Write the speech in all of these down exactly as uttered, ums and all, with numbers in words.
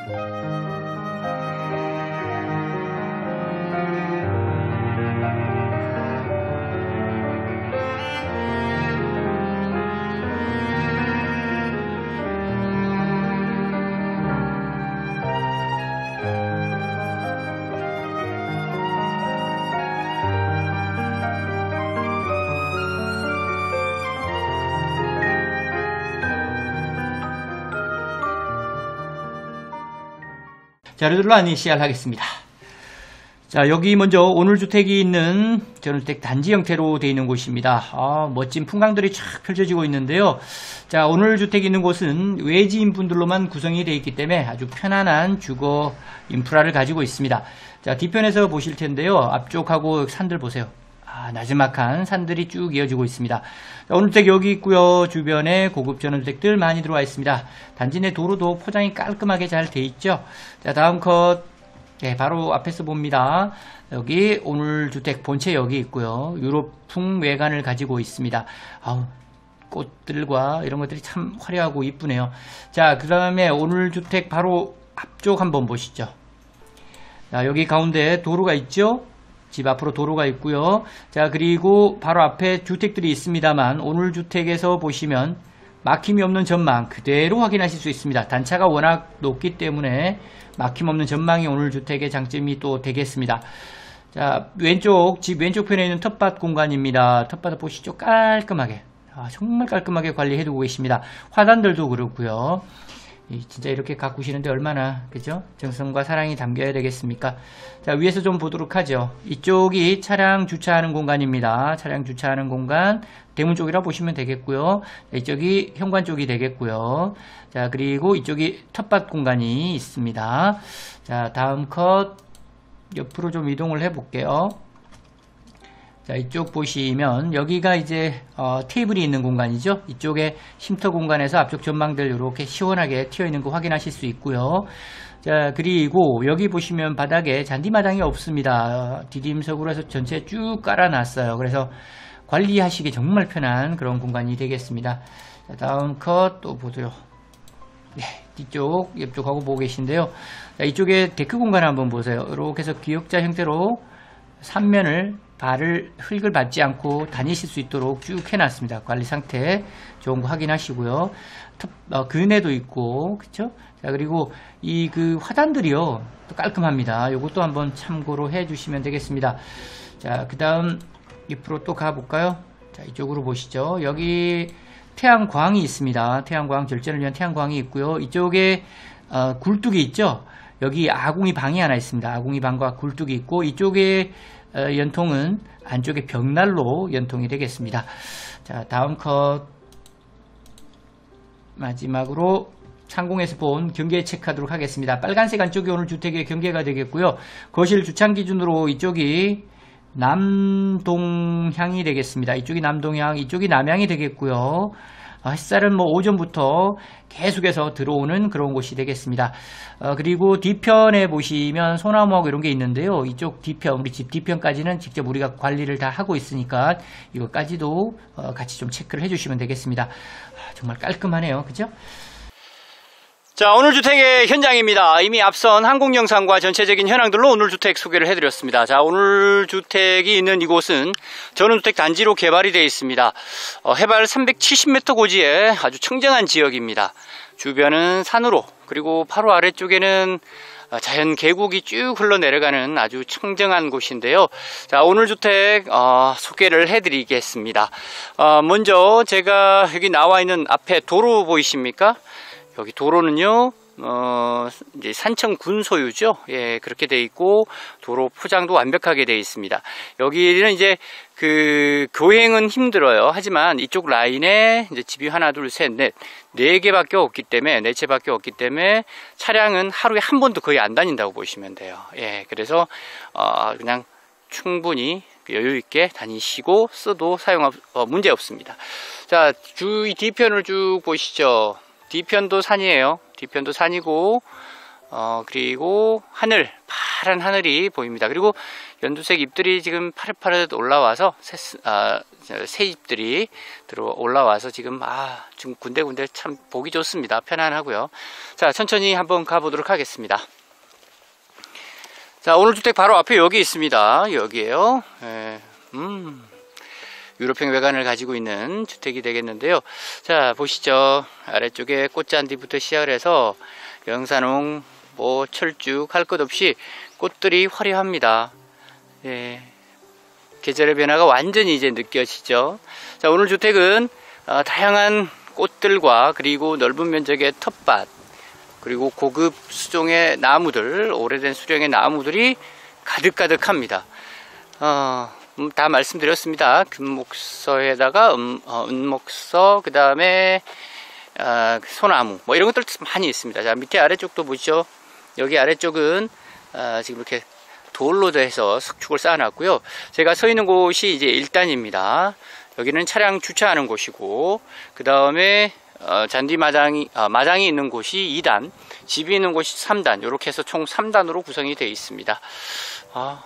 자료들로 안내 시작하겠습니다. 자, 여기 먼저 오늘주택이 있는 전원주택 단지 형태로 되어 있는 곳입니다. 아, 멋진 풍광들이 쫙 펼쳐지고 있는데요. 자, 오늘주택이 있는 곳은 외지인 분들로만 구성이 되어 있기 때문에 아주 편안한 주거 인프라를 가지고 있습니다. 자, 뒤편에서 보실 텐데요. 앞쪽하고 산들 보세요. 아, 나지막한 산들이 쭉 이어지고 있습니다. 자, 오늘주택 여기 있고요. 주변에 고급 전원주택들 많이 들어와 있습니다. 단지 내 도로도 포장이 깔끔하게 잘 돼 있죠. 자, 다음 컷. 네, 바로 앞에서 봅니다. 여기 오늘주택 본체 여기 있고요. 유럽풍 외관을 가지고 있습니다. 아우, 꽃들과 이런 것들이 참 화려하고 이쁘네요. 자, 그 다음에 오늘주택 바로 앞쪽 한번 보시죠. 자, 여기 가운데 도로가 있죠. 집 앞으로 도로가 있고요. 자, 그리고 바로 앞에 주택들이 있습니다만 오늘주택에서 보시면 막힘이 없는 전망 그대로 확인하실 수 있습니다. 단차가 워낙 높기 때문에 막힘 없는 전망이 오늘주택의 장점이 또 되겠습니다. 자, 왼쪽 집 왼쪽 편에 있는 텃밭 공간입니다. 텃밭을 보시죠. 깔끔하게, 아, 정말 깔끔하게 관리해 두고 계십니다. 화단들도 그렇고요. 진짜 이렇게 가꾸시는데 얼마나, 그죠? 정성과 사랑이 담겨야 되겠습니까? 자, 위에서 좀 보도록 하죠. 이쪽이 차량 주차하는 공간입니다. 차량 주차하는 공간, 대문 쪽이라 보시면 되겠고요. 이쪽이 현관 쪽이 되겠고요. 자, 그리고 이쪽이 텃밭 공간이 있습니다. 자, 다음 컷, 옆으로 좀 이동을 해 볼게요. 자, 이쪽 보시면 여기가 이제 어, 테이블이 있는 공간이죠. 이쪽에 쉼터 공간에서 앞쪽 전망들 이렇게 시원하게 튀어 있는 거 확인하실 수 있고요. 자, 그리고 여기 보시면 바닥에 잔디마당이 없습니다. 디딤석으로 해서 전체 쭉 깔아놨어요. 그래서 관리하시기 정말 편한 그런 공간이 되겠습니다. 자, 다음 컷 또 보세요. 네, 뒤쪽 옆쪽하고 보고 계신데요. 자, 이쪽에 데크 공간 한번 보세요. 이렇게 해서 기역자 형태로 삼면을 발을 흙을 밟지 않고 다니실 수 있도록 쭉 해놨습니다. 관리 상태 좋은 거 확인하시고요. 어, 그네도 있고, 그쵸? 자, 그리고 이 그 화단들이요, 또 깔끔합니다. 요것도 한번 참고로 해주시면 되겠습니다. 자, 그 다음 옆으로 또 가볼까요? 자, 이쪽으로 보시죠. 여기 태양광이 있습니다. 태양광 절전을 위한 태양광이 있고요. 이쪽에 어, 굴뚝이 있죠. 여기 아궁이 방이 하나 있습니다. 아궁이 방과 굴뚝이 있고, 이쪽에 어, 연통은 안쪽에 벽난로 연통이 되겠습니다. 자, 다음 컷. 마지막으로 상공에서 본 경계 체크하도록 하겠습니다. 빨간색 안쪽이 오늘 주택의 경계가 되겠고요. 거실 주창 기준으로 이쪽이 남동향이 되겠습니다. 이쪽이 남동향, 이쪽이 남향이 되겠고요. 햇살은 뭐 오전부터 계속해서 들어오는 그런 곳이 되겠습니다. 어, 그리고 뒤편에 보시면 소나무하고 이런 게 있는데요. 이쪽 뒤편, 우리 집 뒤편까지는 직접 우리가 관리를 다 하고 있으니까 이것까지도 어, 같이 좀 체크를 해주시면 되겠습니다. 아, 정말 깔끔하네요. 그죠? 자, 오늘 주택의 현장입니다. 이미 앞선 항공 영상과 전체적인 현황들로 오늘 주택 소개를 해드렸습니다. 자, 오늘 주택이 있는 이곳은 전원주택 단지로 개발이 되어 있습니다. 어, 해발 삼백칠십 미터 고지의 아주 청정한 지역입니다. 주변은 산으로, 그리고 바로 아래쪽에는 자연 계곡이 쭉 흘러내려가는 아주 청정한 곳인데요. 자, 오늘 주택 어, 소개를 해드리겠습니다. 어, 먼저 제가 여기 나와 있는 앞에 도로 보이십니까? 여기 도로는요, 어, 이제 산청군 소유죠. 예, 그렇게 돼 있고, 도로 포장도 완벽하게 돼 있습니다. 여기는 이제 그, 교행은 힘들어요. 하지만 이쪽 라인에 이제 집이 하나, 둘, 셋, 넷, 네 개밖에 없기 때문에, 네 채밖에 없기 때문에 차량은 하루에 한 번도 거의 안 다닌다고 보시면 돼요. 예, 그래서, 어, 그냥 충분히 여유있게 다니시고, 써도 사용, 어, 문제 없습니다. 자, 주위 뒤편을 쭉 보시죠. 뒤편도 산이에요. 뒤편도 산이고, 어, 그리고 하늘, 파란 하늘이 보입니다. 그리고 연두색 잎들이 지금 파릇파릇 올라와서 새, 아, 새 잎들이 들어 올라와서 지금 아, 지금 군데군데 참 보기 좋습니다. 편안하고요. 자, 천천히 한번 가보도록 하겠습니다. 자, 오늘 주택 바로 앞에 여기 있습니다. 여기에요. 예, 음, 유럽형 외관을 가지고 있는 주택이 되겠는데요. 자, 보시죠. 아래쪽에 꽃잔디부터 시작을 해서 영산홍, 뭐 철쭉 할 것 없이 꽃들이 화려합니다. 예, 계절의 변화가 완전히 이제 느껴지죠. 자, 오늘 주택은 어, 다양한 꽃들과 그리고 넓은 면적의 텃밭, 그리고 고급 수종의 나무들, 오래된 수령의 나무들이 가득가득합니다. 어, 음, 다 말씀드렸습니다. 금목서에다가 음, 어, 은목서, 그 다음에 어, 소나무, 뭐 이런 것들 많이 있습니다. 자, 밑에 아래쪽도 보시죠. 여기 아래쪽은 어, 지금 이렇게 돌로 해서 석축을 쌓아놨고요. 제가 서 있는 곳이 이제 일 단입니다. 여기는 차량 주차하는 곳이고, 그 다음에 어, 잔디 마당이, 아, 마당이 있는 곳이 이 단, 집이 있는 곳이 삼 단, 이렇게 해서 총 삼 단으로 구성이 되어 있습니다. 아,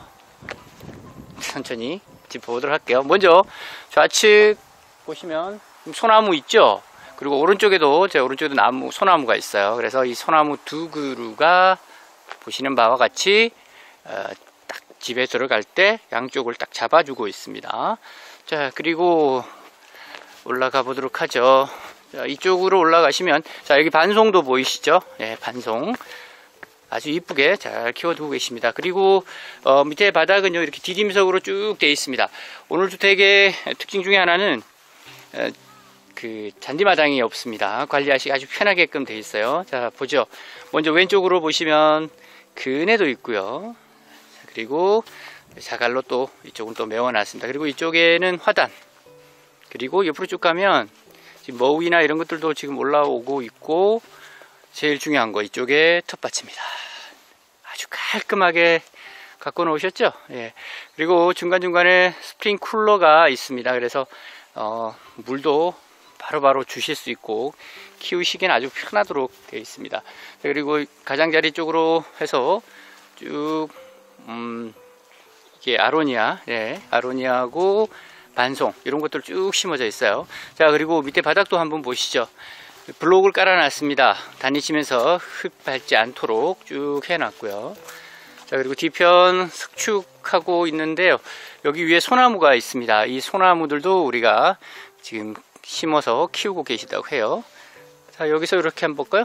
천천히 짚어보도록 할게요. 먼저 좌측 보시면 소나무 있죠? 그리고 오른쪽에도, 제 오른쪽에도 나무, 소나무가 있어요. 그래서 이 소나무 두 그루가 보시는 바와 같이 어, 딱 집에 들어갈 때 양쪽을 딱 잡아주고 있습니다. 자, 그리고 올라가 보도록 하죠. 자, 이쪽으로 올라가시면, 자, 여기 반송도 보이시죠? 네, 반송. 아주 이쁘게 잘 키워두고 계십니다. 그리고 어, 밑에 바닥은요, 이렇게 디딤석으로 쭉 되어 있습니다. 오늘 주택의 특징 중에 하나는 어, 그 잔디마당이 없습니다. 관리하시기 아주 편하게끔 되어 있어요. 자, 보죠. 먼저 왼쪽으로 보시면 그네도 있고요. 그리고 자갈로 또 이쪽은 또 메워놨습니다. 그리고 이쪽에는 화단, 그리고 옆으로 쭉 가면 지금 머위나 이런 것들도 지금 올라오고 있고, 제일 중요한 거 이쪽에 텃밭입니다. 아주 깔끔하게 갖고 놓으셨죠? 예. 그리고 중간중간에 스프링쿨러가 있습니다. 그래서 어, 물도 바로바로 주실 수 있고 키우시기엔 아주 편하도록 되어 있습니다. 그리고 가장자리 쪽으로 해서 쭉 음, 이게 아로니아, 예, 아로니아하고 반송 이런 것들 쭉 심어져 있어요. 자, 그리고 밑에 바닥도 한번 보시죠. 블록을 깔아놨습니다. 다니시면서 흙 밟지 않도록 쭉 해놨고요. 자, 그리고 뒤편 석축하고 있는데요. 여기 위에 소나무가 있습니다. 이 소나무들도 우리가 지금 심어서 키우고 계시다고 해요. 자, 여기서 이렇게 한번 볼까요?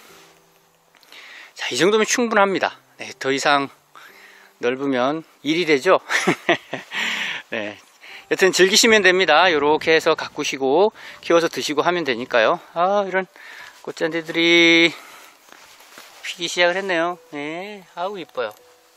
자, 이 정도면 충분합니다. 네, 더 이상 넓으면 일이 되죠. 네, 여튼 즐기시면 됩니다. 이렇게 해서 가꾸시고 키워서 드시고 하면 되니까요. 아, 이런 꽃잔디들이 피기 시작을 했네요. 네, 아우 이뻐요.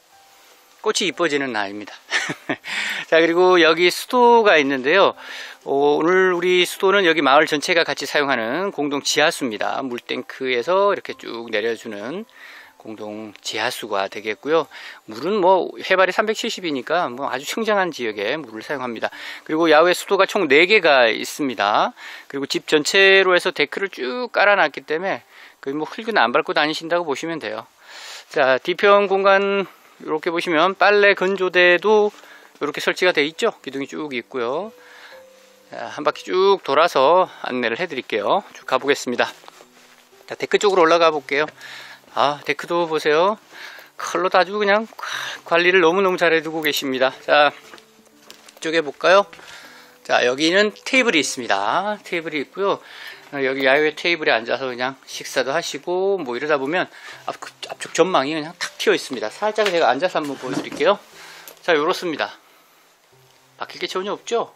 꽃이 이뻐지는 나이입니다. 자, 그리고 여기 수도가 있는데요. 어, 오늘 우리 수도는 여기 마을 전체가 같이 사용하는 공동 지하수입니다. 물탱크에서 이렇게 쭉 내려주는 공동 지하수가 되겠고요. 물은 뭐 해발이 삼백칠십이니까 뭐 아주 청정한 지역에 물을 사용합니다. 그리고 야외 수도가 총 네 개가 있습니다. 그리고 집 전체로 해서 데크를 쭉 깔아놨기 때문에 거의 뭐 흙은 안 밟고 다니신다고 보시면 돼요. 자, 뒤편 공간 이렇게 보시면 빨래 건조대도 이렇게 설치가 되어 있죠. 기둥이 쭉 있고요. 자, 한 바퀴 쭉 돌아서 안내를 해 드릴게요. 쭉 가보겠습니다. 자, 데크 쪽으로 올라가 볼게요. 아, 데크도 보세요. 컬러도 아주 그냥 관리를 너무너무 잘 해두고 계십니다. 자, 이쪽에 볼까요? 자, 여기는 테이블이 있습니다. 테이블이 있고요. 여기 야외 테이블에 앉아서 그냥 식사도 하시고 뭐 이러다 보면 앞, 앞쪽 전망이 그냥 탁 튀어 있습니다. 살짝 제가 앉아서 한번 보여드릴게요. 자, 요렇습니다. 바뀔 게 전혀 없죠?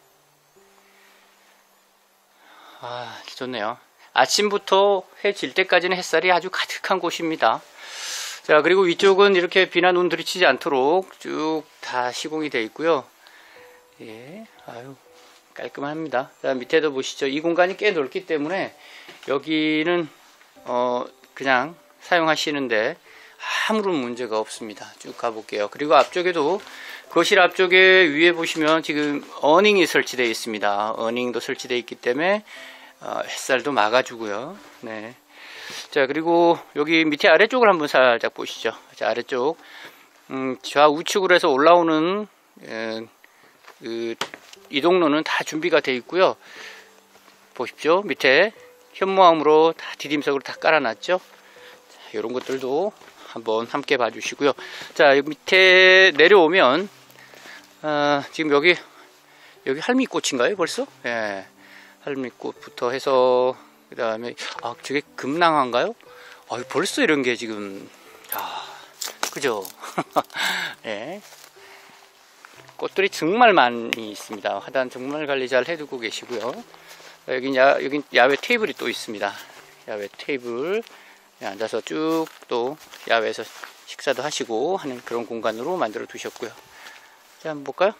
아, 좋네요. 아침부터 해 질 때까지는 햇살이 아주 가득한 곳입니다. 자, 그리고 위쪽은 이렇게 비나 눈 들이치지 않도록 쭉 다 시공이 되어 있고요. 예, 아유, 깔끔합니다. 자, 밑에도 보시죠. 이 공간이 꽤 넓기 때문에 여기는 어 그냥 사용하시는데 아무런 문제가 없습니다. 쭉 가볼게요. 그리고 앞쪽에도, 거실 앞쪽에 위에 보시면 지금 어닝이 설치되어 있습니다. 어닝도 설치되어 있기 때문에 어, 햇살도 막아주고요. 네. 자, 그리고 여기 밑에 아래쪽을 한번 살짝 보시죠. 자, 아래쪽. 음, 좌우측으로 해서 올라오는, 에, 그, 이동로는 다 준비가 되어 있고요. 보십시오. 밑에 현무암으로 다 디딤석으로 다 깔아놨죠. 자, 이런 것들도 한번 함께 봐주시고요. 자, 여기 밑에 내려오면, 아, 지금 여기, 여기 할미꽃인가요, 벌써? 예. 할미꽃부터 해서, 그 다음에, 아, 저게 금낭화인가요? 아, 벌써 이런 게 지금, 아, 그죠? 예. 꽃들이 정말 많이 있습니다. 화단 정말 관리 잘 해두고 계시고요. 여기 야, 여기 야외 테이블이 또 있습니다. 야외 테이블. 앉아서 쭉 또 야외에서 식사도 하시고 하는 그런 공간으로 만들어 두셨고요. 자, 한번 볼까요?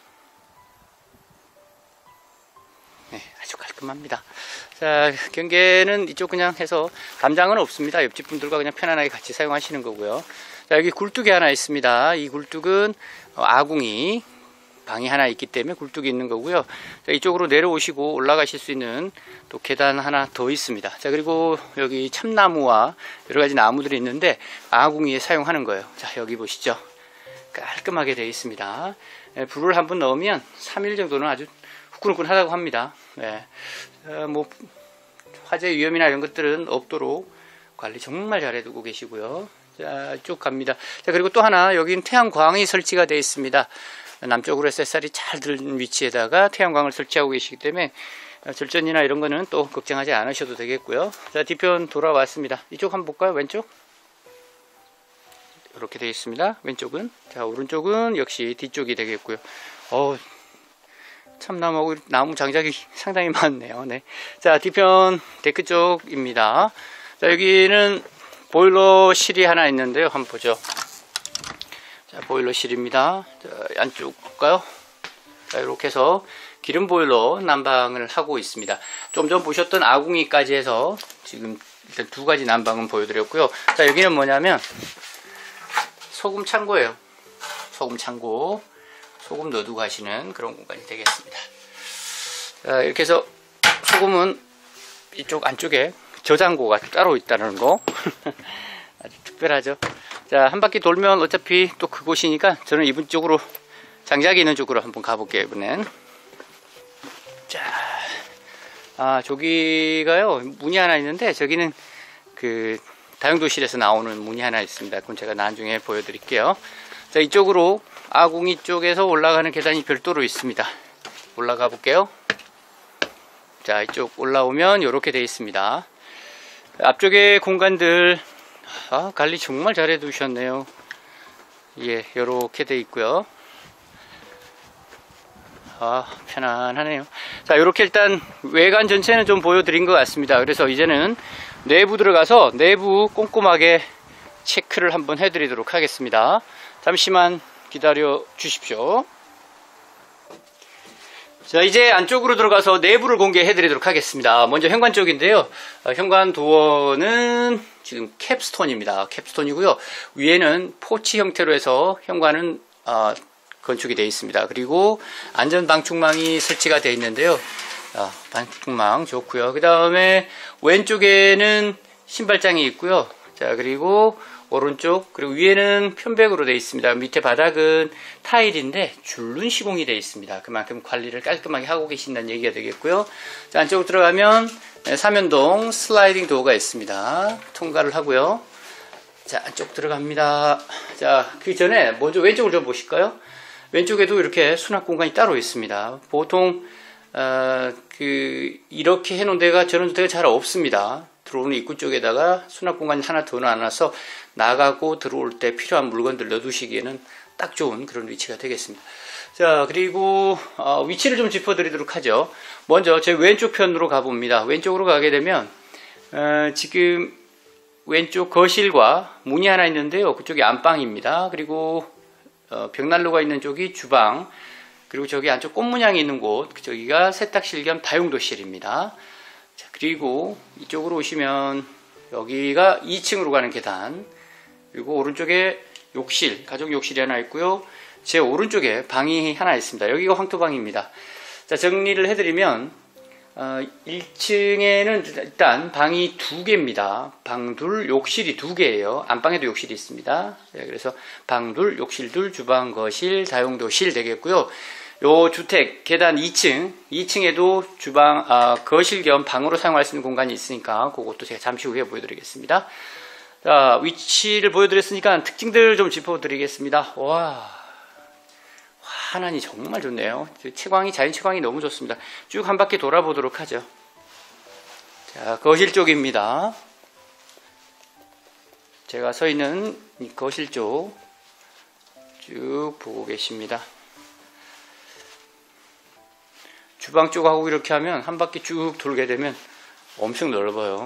네, 아주 깔끔합니다. 자, 경계는 이쪽 그냥 해서 담장은 없습니다. 옆집 분들과 그냥 편안하게 같이 사용하시는 거고요. 자, 여기 굴뚝이 하나 있습니다. 이 굴뚝은 아궁이 방이 하나 있기 때문에 굴뚝이 있는 거고요. 자, 이쪽으로 내려오시고 올라가실 수 있는 또 계단 하나 더 있습니다. 자, 그리고 여기 참나무와 여러 가지 나무들이 있는데 아궁이에 사용하는 거예요. 자, 여기 보시죠. 깔끔하게 되어 있습니다. 예, 불을 한번 넣으면 삼 일 정도는 아주 후끈후끈하다고 합니다. 예, 어, 뭐 화재 위험이나 이런 것들은 없도록 관리 정말 잘 해두고 계시고요. 자, 쭉 갑니다. 자, 그리고 또 하나 여기는 태양광이 설치가 되어 있습니다. 남쪽으로 해서 햇살이 잘 드는 위치에다가 태양광을 설치하고 계시기 때문에 절전이나 이런 거는 또 걱정하지 않으셔도 되겠고요. 자, 뒤편 돌아왔습니다. 이쪽 한번 볼까요? 왼쪽 이렇게 되어 있습니다. 왼쪽은. 자, 오른쪽은 역시 뒤쪽이 되겠고요. 어, 참나무하고 나무 장작이 상당히 많네요. 네. 자, 뒤편 데크 쪽입니다. 자, 여기는 보일러실이 하나 있는데요. 한번 보죠. 자, 보일러실입니다. 자, 안쪽 볼까요? 자, 이렇게 해서 기름 보일러 난방을 하고 있습니다. 좀 전 보셨던 아궁이까지 해서 지금 일단 두 가지 난방은 보여드렸고요. 자, 여기는 뭐냐면 소금 창고예요. 소금 창고. 소금 넣어두고 하시는 그런 공간이 되겠습니다. 자, 이렇게 해서 소금은 이쪽 안쪽에 저장고가 따로 있다는 거. 아주 특별하죠. 자, 한 바퀴 돌면 어차피 또 그곳이니까 저는 이분 쪽으로 장작이 있는 쪽으로 한번 가볼게요. 이번엔. 자, 아, 저기가요 문이 하나 있는데 저기는 그 다용도실에서 나오는 문이 하나 있습니다. 그건 제가 나중에 보여드릴게요. 자, 이쪽으로 아궁이 쪽에서 올라가는 계단이 별도로 있습니다. 올라가 볼게요. 자, 이쪽 올라오면 이렇게 되어 있습니다. 앞쪽에 공간들, 아, 관리 정말 잘 해두셨네요. 예, 이렇게 되어 있고요. 아, 편안하네요. 자, 이렇게 일단 외관 전체는 좀 보여드린 것 같습니다. 그래서 이제는 내부 들어가서 내부 꼼꼼하게 체크를 한번 해드리도록 하겠습니다. 잠시만 기다려 주십시오. 자, 이제 안쪽으로 들어가서 내부를 공개해 드리도록 하겠습니다. 먼저 현관 쪽인데요. 어, 현관 도어는 지금 캡스톤입니다. 캡스톤이고요. 위에는 포치 형태로 해서 현관은 어, 건축이 되어 있습니다. 그리고 안전 방충망이 설치가 되어 있는데요. 어, 방충망 좋고요. 그 다음에 왼쪽에는 신발장이 있고요. 자, 그리고 오른쪽, 그리고 위에는 편백으로 되어 있습니다. 밑에 바닥은 타일인데 줄눈 시공이 되어 있습니다. 그만큼 관리를 깔끔하게 하고 계신다는 얘기가 되겠고요. 자, 안쪽으로 들어가면 삼연동 슬라이딩 도어가 있습니다. 통과를 하고요. 자, 안쪽 들어갑니다. 자, 그 전에 먼저 왼쪽을 좀 보실까요? 왼쪽에도 이렇게 수납 공간이 따로 있습니다. 보통 어, 그 이렇게 해놓은 데가 저런 데가 잘 없습니다. 들어오는 입구 쪽에다가 수납 공간이 하나 더 놔놔서 나가고 들어올 때 필요한 물건들 넣어두시기에는 딱 좋은 그런 위치가 되겠습니다. 자, 그리고 어, 위치를 좀 짚어드리도록 하죠. 먼저 제 왼쪽 편으로 가봅니다. 왼쪽으로 가게 되면 어, 지금 왼쪽 거실과 문이 하나 있는데요. 그쪽이 안방입니다. 그리고 어, 벽난로가 있는 쪽이 주방, 그리고 저기 안쪽 꽃문양이 있는 곳, 저기가 세탁실 겸 다용도실입니다. 자, 그리고 이쪽으로 오시면 여기가 이 층으로 가는 계단, 그리고 오른쪽에 욕실, 가족 욕실이 하나 있고요. 제 오른쪽에 방이 하나 있습니다. 여기가 황토방입니다. 자, 정리를 해드리면 어, 일 층에는 일단 방이 두 개입니다. 방 둘, 욕실이 두 개예요. 안방에도 욕실이 있습니다. 네, 그래서 방 둘, 욕실 둘, 주방, 거실, 다용도실 되겠고요. 요 주택 계단 이 층, 이 층에도 주방, 아, 거실 겸 방으로 사용할 수 있는 공간이 있으니까 그것도 제가 잠시 후에 보여드리겠습니다. 자, 위치를 보여드렸으니까 특징들 좀 짚어드리겠습니다. 와. 하나니 정말 좋네요. 채광이, 자연 채광이 너무 좋습니다. 쭉 한 바퀴 돌아보도록 하죠. 자, 거실 쪽입니다. 제가 서 있는 이 거실 쪽 쭉 보고 계십니다. 주방 쪽하고 이렇게 하면 한 바퀴 쭉 돌게 되면 엄청 넓어요.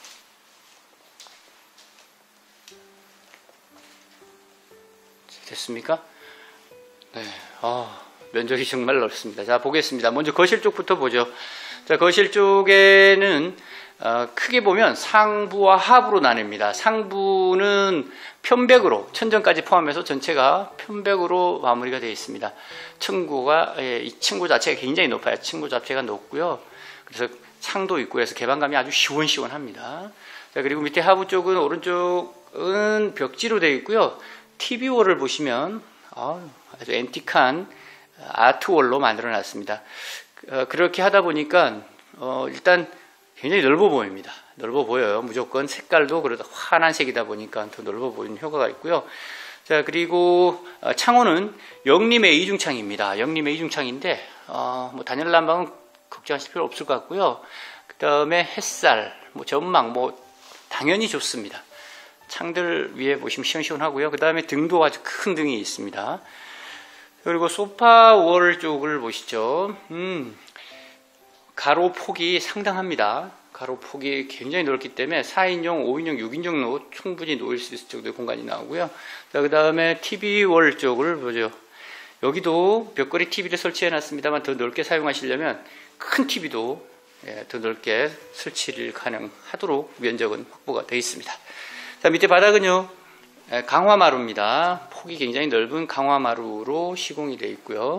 됐습니까? 네, 아, 면적이 정말 넓습니다. 자, 보겠습니다. 먼저 거실 쪽부터 보죠. 자, 거실 쪽에는 어, 크게 보면 상부와 하부로 나뉩니다. 상부는 편백으로, 천정까지 포함해서 전체가 편백으로 마무리가 되어 있습니다. 층고가, 예, 이 층고 자체가 굉장히 높아요. 층고 자체가 높고요. 그래서 창도 있고 해서 개방감이 아주 시원시원합니다. 자, 그리고 밑에 하부 쪽은, 오른쪽은 벽지로 되어 있고요. 티비월을 보시면 아주 앤틱한 아트월로 만들어 놨습니다. 어, 그렇게 하다 보니까 어, 일단 굉장히 넓어 보입니다. 넓어 보여요. 무조건 색깔도 그러다 환한 색이다 보니까 더 넓어 보이는 효과가 있고요. 자, 그리고 어, 창호는 영림의 이중창입니다. 영림의 이중창인데 어, 뭐 단열 난방은 걱정하실 필요 없을 것 같고요. 그 다음에 햇살, 뭐 전망, 뭐 당연히 좋습니다. 창들 위에 보시면 시원시원하고요. 그 다음에 등도 아주 큰 등이 있습니다. 그리고 소파 월 쪽을 보시죠. 음, 가로 폭이 상당합니다. 가로 폭이 굉장히 넓기 때문에 사 인용, 오 인용, 육 인용로 충분히 놓을 수 있을 정도의 공간이 나오고요. 자, 그 다음에 티비 월 쪽을 보죠. 여기도 벽걸이 티비를 설치해 놨습니다만 더 넓게 사용하시려면 큰 티비도 예, 더 넓게 설치를 가능하도록 면적은 확보가 되어 있습니다. 자, 밑에 바닥은요, 강화마루입니다. 폭이 굉장히 넓은 강화마루로 시공이 되어 있고요.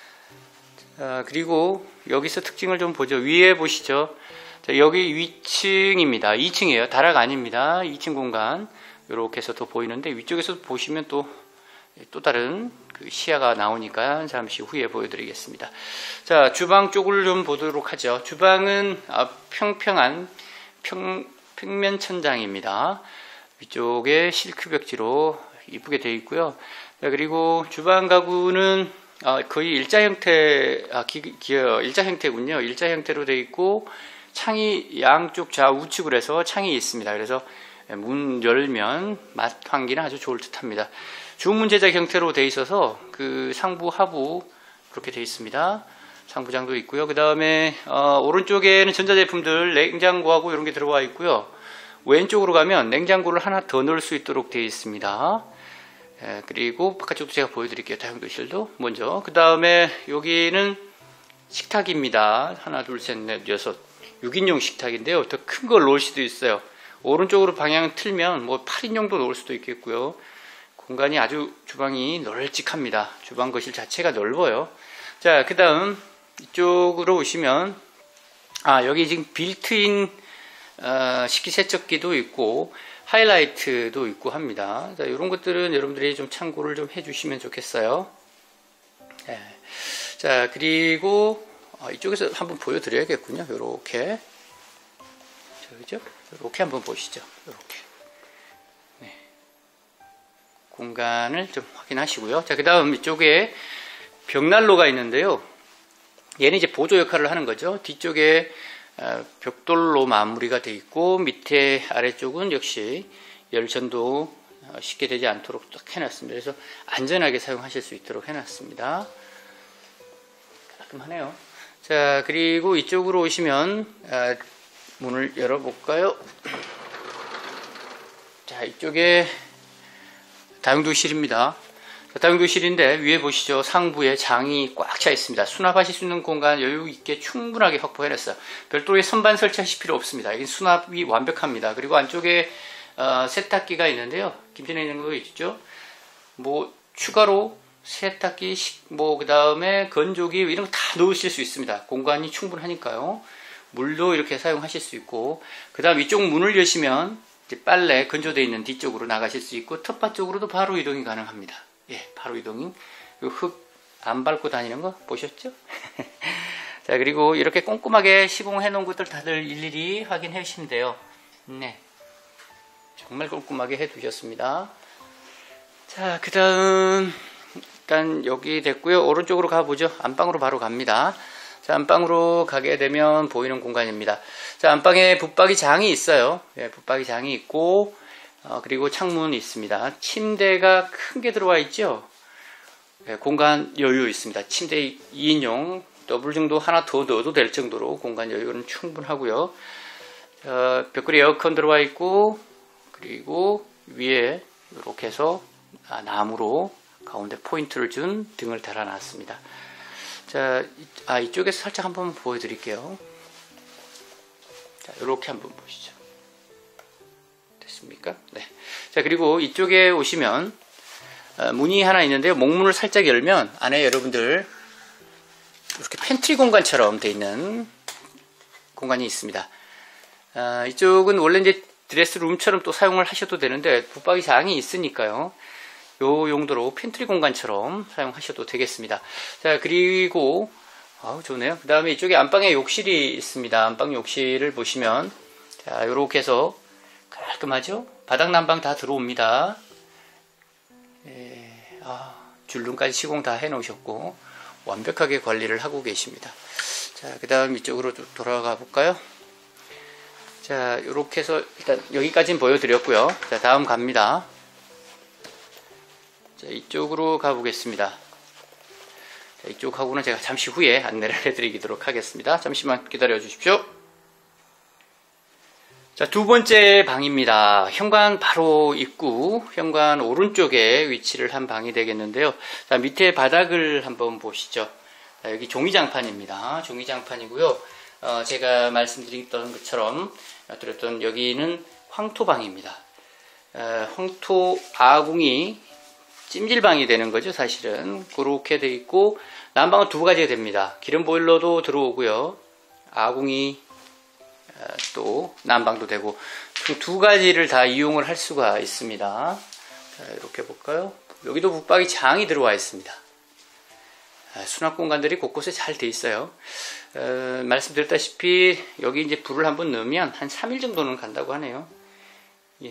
자, 그리고 여기서 특징을 좀 보죠. 위에 보시죠. 자, 여기 위층입니다. 이 층이에요. 다락 아닙니다. 이 층 공간. 이렇게 해서 더 보이는데, 위쪽에서 보시면 또, 또 다른 그 시야가 나오니까 잠시 후에 보여드리겠습니다. 자, 주방 쪽을 좀 보도록 하죠. 주방은 평평한 평, 평면 천장입니다. 위쪽에 실크 벽지로 이쁘게 되어 있고요. 자, 그리고 주방 가구는 거의 일자 형태, 아, 기, 기, 일자 형태군요. 일자 형태로 되어 있고 창이 양쪽 좌우측으로 해서 창이 있습니다. 그래서 문 열면 맛 환기는 아주 좋을 듯합니다. 주문 제작 형태로 되어 있어서 그 상부 하부 그렇게 되어 있습니다. 상부장도 있고요. 그 다음에 어, 오른쪽에는 전자제품들 냉장고하고 이런 게 들어와 있고요. 왼쪽으로 가면 냉장고를 하나 더 넣을 수 있도록 되어 있습니다. 예, 그리고 바깥쪽도 제가 보여드릴게요. 다용도실도 먼저. 그 다음에 여기는 식탁입니다. 하나, 둘, 셋, 넷, 여섯. 육 인용 식탁인데요. 더 큰 걸 놓을 수도 있어요. 오른쪽으로 방향 틀면 뭐 팔 인용도 놓을 수도 있겠고요. 공간이 아주 주방이 널찍합니다. 주방 거실 자체가 넓어요. 자, 그 다음 이쪽으로 오시면 아, 여기 지금 빌트인 어, 식기세척기도 있고 하이라이트도 있고 합니다. 자, 이런 것들은 여러분들이 좀 참고를 좀 해주시면 좋겠어요. 네. 자, 그리고 어, 이쪽에서 한번 보여드려야겠군요. 이렇게 그죠? 이렇게 한번 보시죠. 이렇게 네. 공간을 좀 확인하시고요. 자, 그 다음 이쪽에 벽난로가 있는데요. 얘는 이제 보조 역할을 하는 거죠. 뒤쪽에 벽돌로 마무리가 되어 있고 밑에 아래쪽은 역시 열전도 쉽게 되지 않도록 딱 해놨습니다. 그래서 안전하게 사용하실 수 있도록 해놨습니다. 깔끔하네요. 자, 그리고 이쪽으로 오시면 문을 열어볼까요? 자, 이쪽에 다용도실입니다. 다용도실인데 위에 보시죠. 상부에 장이 꽉 차 있습니다. 수납하실 수 있는 공간 여유 있게 충분하게 확보해냈어요. 별도의 선반 설치하실 필요 없습니다. 이 수납이 완벽합니다. 그리고 안쪽에 어, 세탁기가 있는데요. 김전에 있는 거 있죠. 뭐 추가로 세탁기, 뭐 그 다음에 건조기 이런 거 다 넣으실 수 있습니다. 공간이 충분하니까요. 물도 이렇게 사용하실 수 있고, 그 다음 이쪽 문을 여시면 이제 빨래 건조되어 있는 뒤쪽으로 나가실 수 있고, 텃밭 쪽으로도 바로 이동이 가능합니다. 예, 바로 이동이. 흙 안 밟고 다니는 거 보셨죠? 자, 그리고 이렇게 꼼꼼하게 시공해 놓은 것들 다들 일일이 확인해 주시면 돼요. 네, 정말 꼼꼼하게 해 두셨습니다. 자, 그 다음 일단 여기 됐고요. 오른쪽으로 가보죠. 안방으로 바로 갑니다. 자, 안방으로 가게 되면 보이는 공간입니다. 자, 안방에 붙박이 장이 있어요. 예, 붙박이 장이 있고, 어, 그리고 창문이 있습니다. 침대가 큰 게 들어와 있죠. 예, 공간 여유 있습니다. 침대 이 인용 더블 정도 하나 더 넣어도 될 정도로 공간 여유는 충분하고요. 어, 벽걸이 에어컨 들어와 있고, 그리고 위에 이렇게 해서 아, 나무로 가운데 포인트를 준 등을 달아놨습니다. 자, 아, 이쪽에서 살짝 한번 보여드릴게요. 자, 이렇게 한번 보시죠. 됐습니까? 네. 자, 그리고 이쪽에 오시면 어, 문이 하나 있는데요. 목문을 살짝 열면 안에 여러분들 이렇게 팬트리 공간처럼 되어 있는 공간이 있습니다. 어, 이쪽은 원래 이제 드레스룸처럼 또 사용을 하셔도 되는데 붙박이 장이 있으니까요. 요 용도로 팬트리 공간처럼 사용하셔도 되겠습니다. 자, 그리고 아우 좋네요. 그 다음에 이쪽에 안방에 욕실이 있습니다. 안방 욕실을 보시면 자, 요렇게 해서 깔끔하죠? 바닥 난방 다 들어옵니다. 예, 아, 줄눈까지 시공 다 해 놓으셨고 완벽하게 관리를 하고 계십니다. 자, 그 다음 이쪽으로 좀 돌아가 볼까요? 자, 요렇게 해서 일단 여기까지는 보여드렸고요. 자, 다음 갑니다. 자, 이쪽으로 가보겠습니다. 자, 이쪽하고는 제가 잠시 후에 안내를 해드리도록 하겠습니다. 잠시만 기다려 주십시오. 자, 두 번째 방입니다. 현관 바로 입구, 현관 오른쪽에 위치를 한 방이 되겠는데요. 자, 밑에 바닥을 한번 보시죠. 자, 여기 종이장판입니다. 종이장판이고요. 어, 제가 말씀드렸던 것처럼 드렸던 여기는 황토방입니다. 어, 황토 아궁이 찜질방이 되는 거죠, 사실은. 그렇게 돼 있고, 난방은 두 가지가 됩니다. 기름 보일러도 들어오고요. 아궁이 또 난방도 되고, 두 가지를 다 이용을 할 수가 있습니다. 자, 이렇게 볼까요? 여기도 붙박이 장이 들어와 있습니다. 수납 공간들이 곳곳에 잘 돼 있어요. 어, 말씀드렸다시피 여기 이제 불을 한번 넣으면 한 삼 일 정도는 간다고 하네요. 예.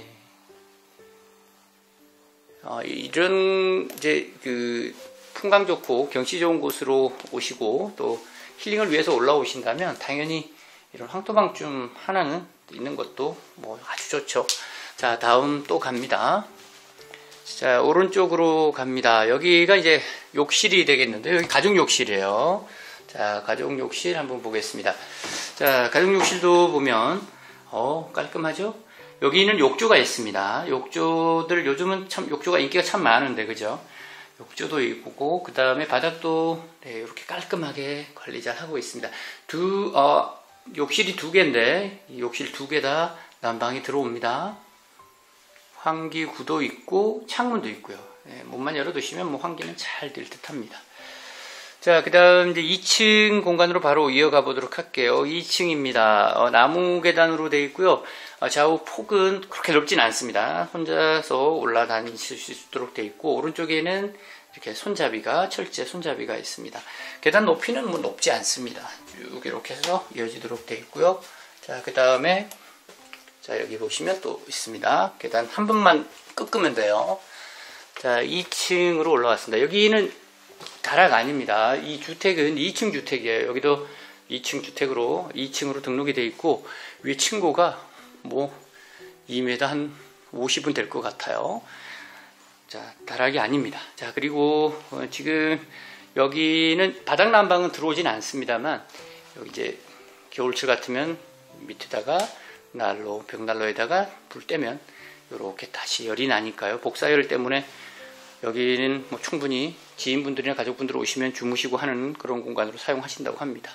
어, 이런 이제 그 풍광 좋고 경치 좋은 곳으로 오시고 또 힐링을 위해서 올라오신다면 당연히 이런 황토방쯤 하나는 있는 것도 뭐 아주 좋죠. 자, 다음 또 갑니다. 자, 오른쪽으로 갑니다. 여기가 이제 욕실이 되겠는데 여기 가족 욕실이에요. 자, 가족 욕실 한번 보겠습니다. 자, 가족 욕실도 보면 어 깔끔하죠? 여기는 욕조가 있습니다. 욕조들 요즘은 참 욕조가 인기가 참 많은데 그죠? 욕조도 있고 그 다음에 바닥도 네, 이렇게 깔끔하게 관리 잘 하고 있습니다. 두 어, 욕실이 두 개인데 이 욕실 두 개 다 난방이 들어옵니다. 환기 구도 있고 창문도 있고요. 네, 문만 열어두시면 뭐 환기는 잘 될 듯합니다. 자, 그 다음 이제 이 층 공간으로 바로 이어가 보도록 할게요. 이 층입니다. 어, 나무 계단으로 되어 있고요. 어, 좌우 폭은 그렇게 넓진 않습니다. 혼자서 올라다니실 수 있도록 되어 있고 오른쪽에는 이렇게 손잡이가 철제 손잡이가 있습니다. 계단 높이는 뭐 높지 않습니다. 쭉 이렇게 해서 이어지도록 되어 있고요. 자, 그 다음에 자, 여기 보시면 또 있습니다. 계단 한 번만 꺾으면 돼요. 자, 이 층으로 올라왔습니다. 여기는 다락 아닙니다. 이 주택은 이 층 주택이에요. 여기도 이 층 주택으로 이 층으로 등록이 되어 있고 위에 층고가 뭐 이 미터 한 오십은 될 것 같아요. 자, 다락이 아닙니다. 자, 그리고 어, 지금 여기는 바닥 난방은 들어오진 않습니다만 여기 이제 겨울철 같으면 밑에다가 난로, 벽난로에다가 불 떼면 이렇게 다시 열이 나니까요. 복사열 때문에 여기는 뭐 충분히 지인분들이나 가족분들 오시면 주무시고 하는 그런 공간으로 사용하신다고 합니다.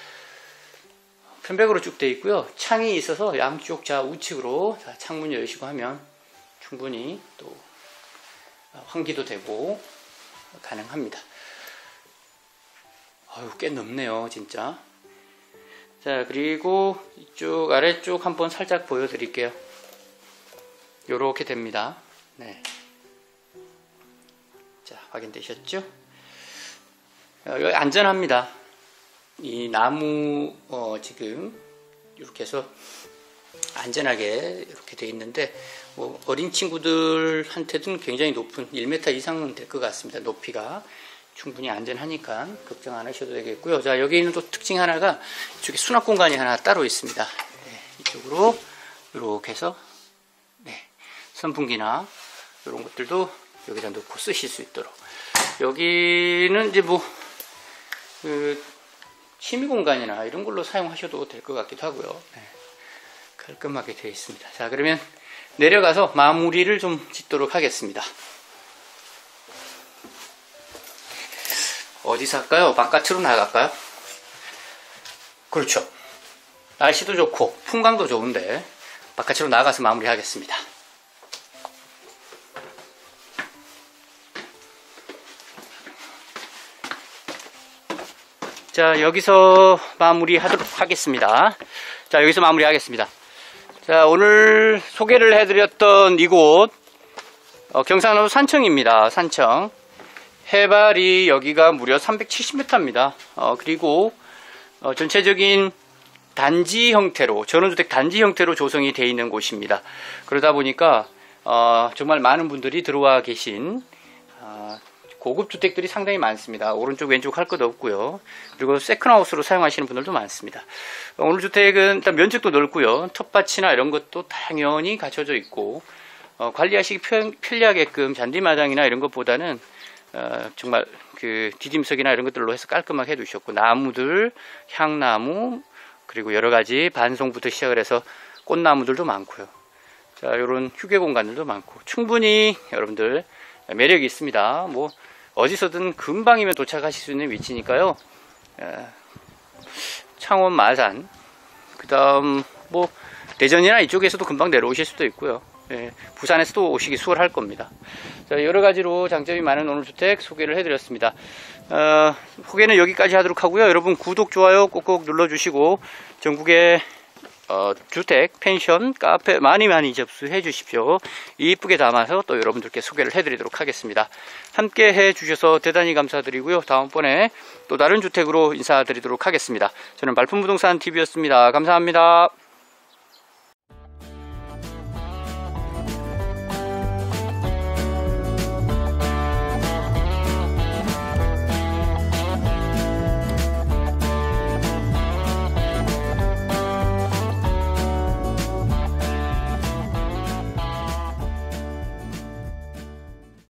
편백으로 쭉 되어 있고요. 창이 있어서 양쪽 좌우측으로 창문 여시고 하면 충분히 또 환기도 되고 가능합니다. 아유, 꽤 넓네요, 진짜. 자, 그리고 이쪽 아래쪽 한번 살짝 보여드릴게요. 요렇게 됩니다. 네. 자, 확인되셨죠? 어, 여기 안전합니다. 이 나무 어, 지금 이렇게 해서 안전하게 이렇게 돼 있는데 뭐 어린 친구들한테는 굉장히 높은 일 미터 이상은 될 것 같습니다. 높이가 충분히 안전하니까 걱정 안 하셔도 되겠고요. 자, 여기 있는 또 특징 하나가 이쪽에 수납 공간이 하나 따로 있습니다. 네, 이쪽으로 이렇게 해서 네, 선풍기나 이런 것들도 여기다 넣고 쓰실 수 있도록. 여기는 이제 뭐 그 취미 공간이나 이런 걸로 사용하셔도 될 것 같기도 하고요. 네, 깔끔하게 되어 있습니다. 자, 그러면 내려가서 마무리를 좀 짓도록 하겠습니다. 어디서 할까요? 바깥으로 나갈까요? 그렇죠. 날씨도 좋고 풍광도 좋은데 바깥으로 나가서 마무리하겠습니다. 자, 여기서 마무리하도록 하겠습니다. 자, 여기서 마무리하겠습니다. 자, 오늘 소개를 해드렸던 이곳 어, 경상남도 산청입니다. 산청. 해발이 여기가 무려 삼백칠십 미터입니다. 어, 그리고 어, 전체적인 단지 형태로, 전원주택 단지 형태로 조성이 되어 있는 곳입니다. 그러다 보니까 어, 정말 많은 분들이 들어와 계신 어, 고급 주택들이 상당히 많습니다. 오른쪽 왼쪽 할 것 없고요. 그리고 세컨하우스로 사용하시는 분들도 많습니다. 어, 오늘 주택은 일단 면적도 넓고요. 텃밭이나 이런 것도 당연히 갖춰져 있고 어, 관리하시기 편, 편리하게끔 잔디마당이나 이런 것보다는 어, 정말 그 디딤석이나 이런 것들로 해서 깔끔하게 해두셨고, 나무들, 향나무, 그리고 여러가지 반송부터 시작을 해서 꽃나무들도 많고요. 자, 요런 휴게 공간들도 많고 충분히 여러분들 매력이 있습니다. 뭐 어디서든 금방이면 도착하실 수 있는 위치니까요. 어, 창원, 마산, 그 다음 뭐 대전이나 이쪽에서도 금방 내려오실 수도 있고요. 예, 부산에서도 오시기 수월할 겁니다. 자, 여러가지로 장점이 많은 오늘 주택 소개를 해드렸습니다. 어, 소개는 여기까지 하도록 하고요. 여러분 구독, 좋아요 꼭꼭 눌러주시고 전국의 어, 주택, 펜션, 카페 많이 많이 접수해 주십시오. 이쁘게 담아서 또 여러분들께 소개를 해드리도록 하겠습니다. 함께 해주셔서 대단히 감사드리고요. 다음번에 또 다른 주택으로 인사드리도록 하겠습니다. 저는 말품부동산 티비였습니다. 감사합니다.